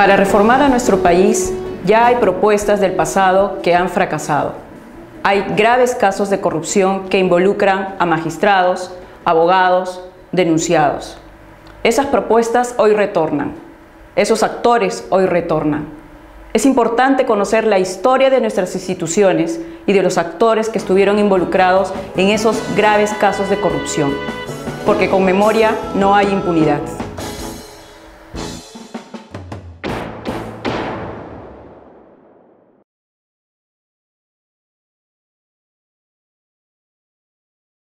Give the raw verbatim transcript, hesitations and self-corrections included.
Para reformar a nuestro país, ya hay propuestas del pasado que han fracasado. Hay graves casos de corrupción que involucran a magistrados, abogados, denunciados. Esas propuestas hoy retornan. Esos actores hoy retornan. Es importante conocer la historia de nuestras instituciones y de los actores que estuvieron involucrados en esos graves casos de corrupción, porque con memoria no hay impunidad.